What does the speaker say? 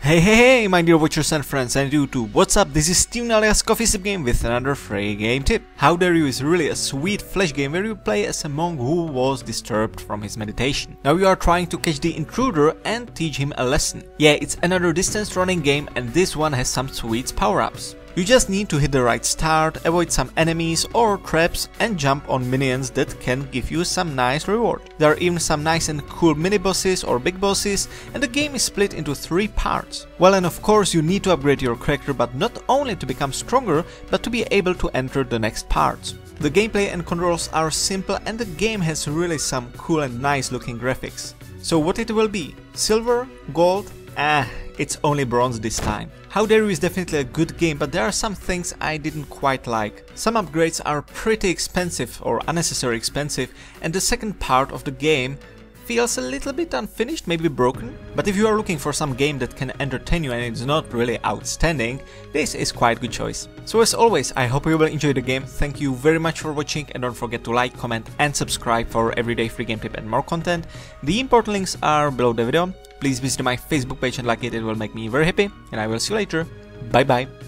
Hey, my dear watchers and friends and YouTube, what's up? This is Steven alias Coffee Sip Game with another free game tip. How Dare You is really a sweet flash game where you play as a monk who was disturbed from his meditation. Now you are trying to catch the intruder and teach him a lesson. Yeah, it's another distance running game and this one has some sweet power-ups. You just need to hit the right start, avoid some enemies or traps and jump on minions that can give you some nice reward. There are even some nice and cool mini bosses or big bosses, and the game is split into 3 parts. Well, and of course you need to upgrade your character, but not only to become stronger, but to be able to enter the next parts. The gameplay and controls are simple and the game has really some cool and nice looking graphics. So what it will be? Silver? Gold? It's only bronze this time. How Dare You is definitely a good game, but there are some things I didn't quite like. Some upgrades are pretty expensive or unnecessarily expensive, and the second part of the game feels a little bit unfinished, maybe broken. But if you are looking for some game that can entertain you and it's not really outstanding, this is quite a good choice. So as always, I hope you will enjoy the game. Thank you very much for watching and don't forget to like, comment and subscribe for everyday free game tip and more content. The important links are below the video. Please visit my Facebook page and like it will make me very happy, and I will see you later. Bye bye.